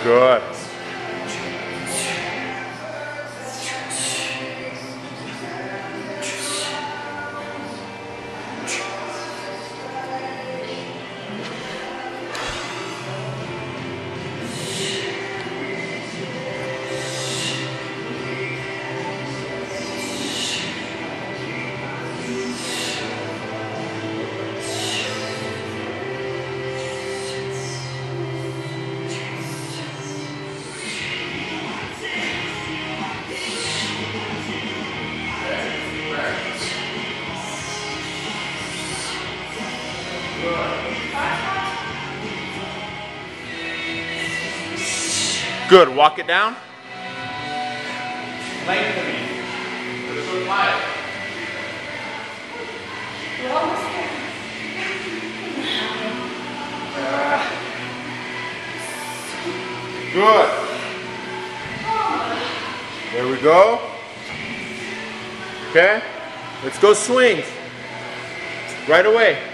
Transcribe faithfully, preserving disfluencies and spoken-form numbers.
Good. Good. Walk it down. Lengthening. Good. There we go. Okay. Let's go swings. Right away.